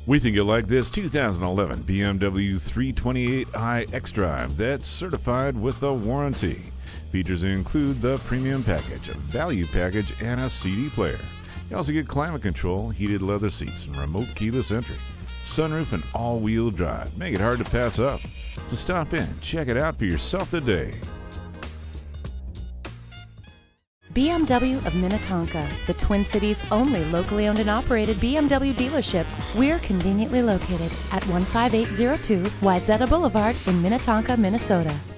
We think you'll like this 2011 BMW 328i xDrive that's certified with a warranty. Features include the premium package, a value package, and a CD player. You also get climate control, heated leather seats, and remote keyless entry. Sunroof and all-wheel drive make it hard to pass up. So stop in and check it out for yourself today. BMW of Minnetonka, the Twin Cities' only locally owned and operated BMW dealership. We're conveniently located at 15802 Wayzata Boulevard in Minnetonka, Minnesota.